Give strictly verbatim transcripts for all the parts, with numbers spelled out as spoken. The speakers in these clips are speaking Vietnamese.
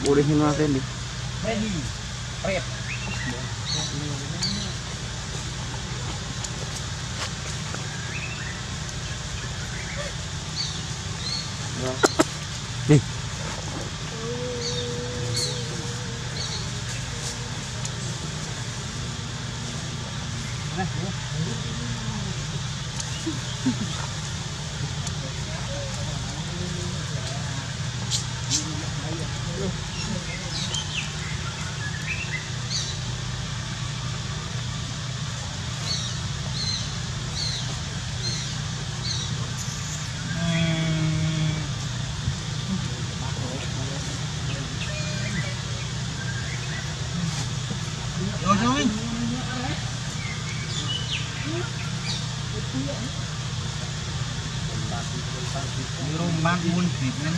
Boleh ni natin di. Ready. Prep. Di. Rồi rồi. Đường mang buôn thịt lên.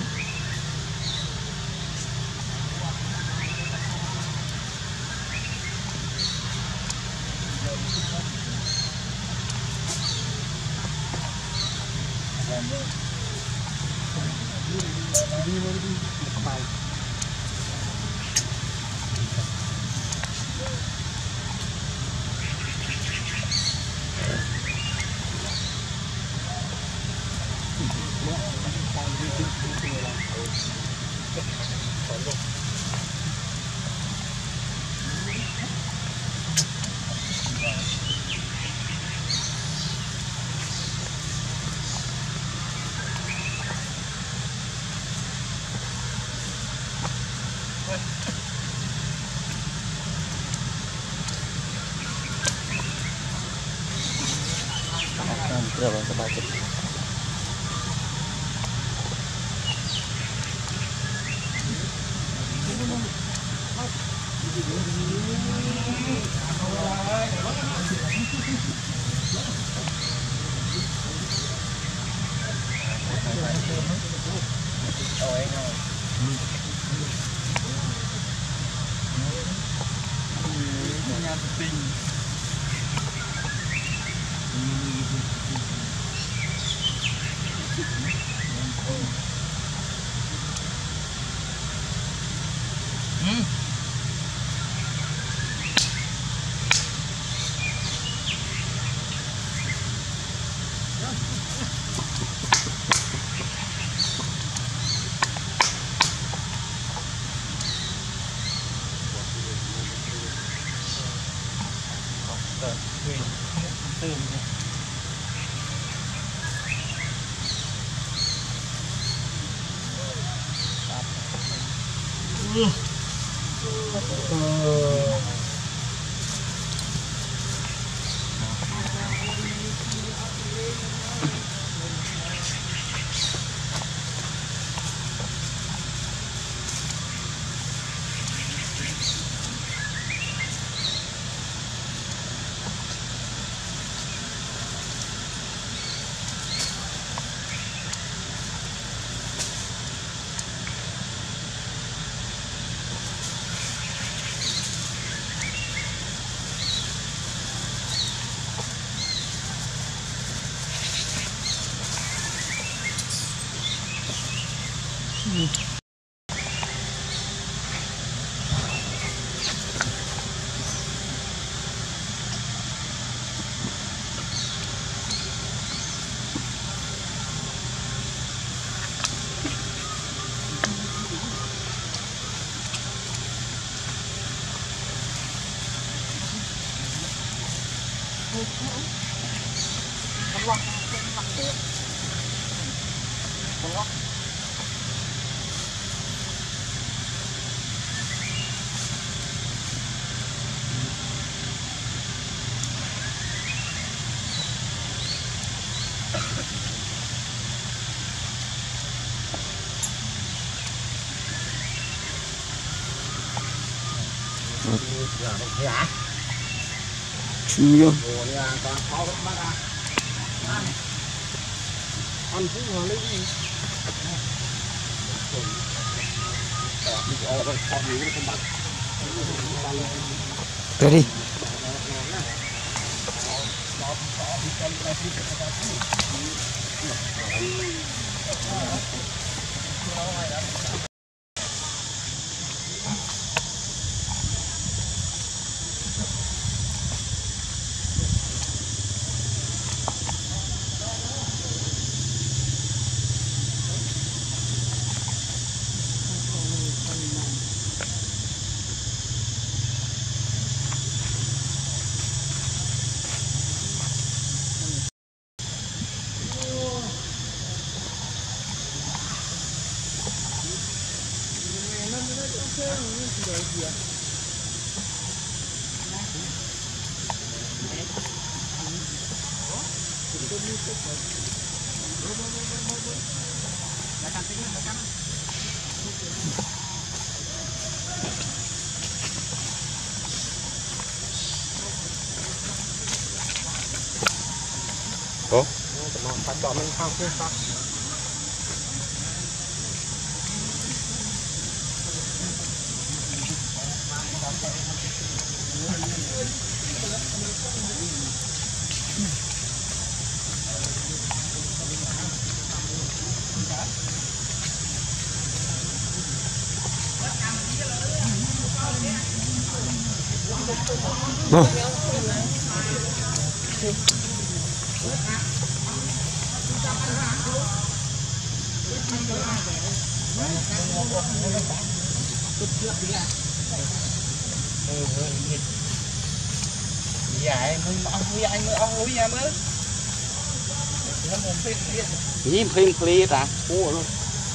Berapa sebagai Hmm. Uh. Allah Allah Dạ. Chưa. Ăn cũng vào lấy gì? Tới đi. Ủa? Phải chọn mình không chứ sao? Vâng. Dạ mới ông mới anh mới ông mới ra mới nó một phết phết Nhìn phim phê ta cua luôn.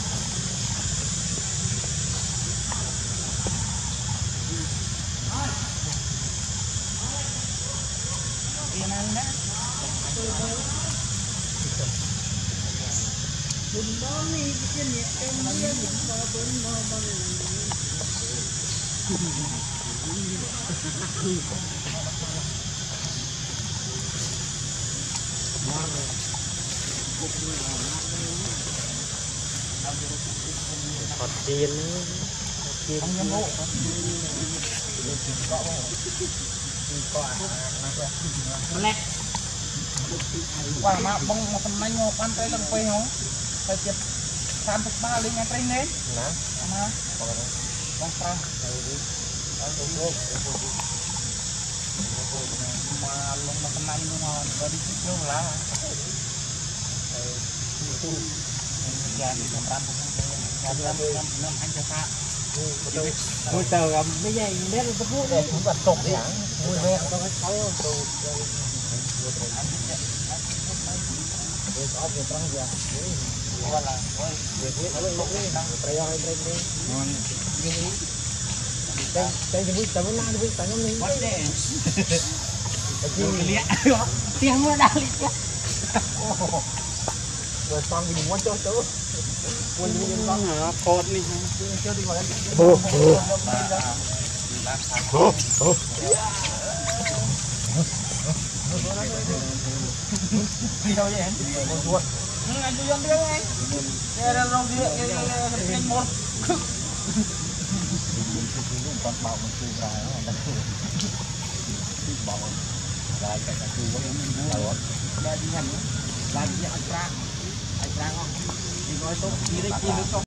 tiền ăn đó Hot chiên chiên không dám hộ lẹ qua mà bông một phần mấy ngô ăn tới lần quay không phải chết tham thực ba lên ngay đây nè mà bông fra mà luôn một phần mấy luôn mà rồi đi chích luôn lá giờ thì làm ăn cũng làm làm làm anh cho ta ngồi tờ gặp mấy giây nét nó phút để chúng ta trộn đi ăn vui vẻ có cái khói không đồ có việc trắng giờ gọi là việc biết ở bên một cái đang phải ra bên đây đây đây thì biết tao mới nói biết tao nó đi bắt để liệt tiếng nó đang liệt rồi con mình muốn cho chỗ quân đi lên con hả cột đi cho đi vào đây ô ô ô ô đi đâu vậy anh chuột anh tôi dân điêu anh đây là rong địa cái một con bò mình chui ra nó bò lại cái cái chui của mình nó là gì hẳn là gì anh ra anh ra không thì nói tốt đi đấy chi với